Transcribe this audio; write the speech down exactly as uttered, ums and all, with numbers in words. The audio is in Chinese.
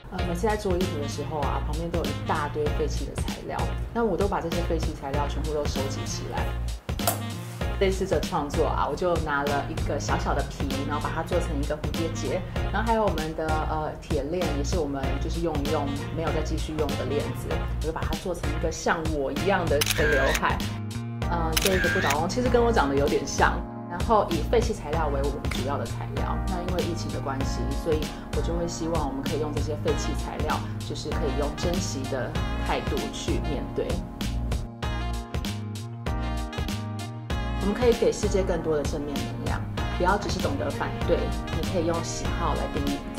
呃，每次在做衣服的时候啊，旁边都有一大堆废弃的材料，那我都把这些废弃材料全部都收集起来。这次的创作啊，我就拿了一个小小的皮，然后把它做成一个蝴蝶结，然后还有我们的呃铁链，也是我们就是用一用没有再继续用的链子，我就把它做成一个像我一样的的刘海。呃，这一个不倒翁其实跟我长得有点像。然后以废弃材料为我们主要的材料，那因为疫情的关系，所以我就会希望我们可以用这些废弃材料，就是可以用珍惜的态度去面对。我们可以给世界更多的正面能量，不要只是懂得反对，你可以用喜好来定义。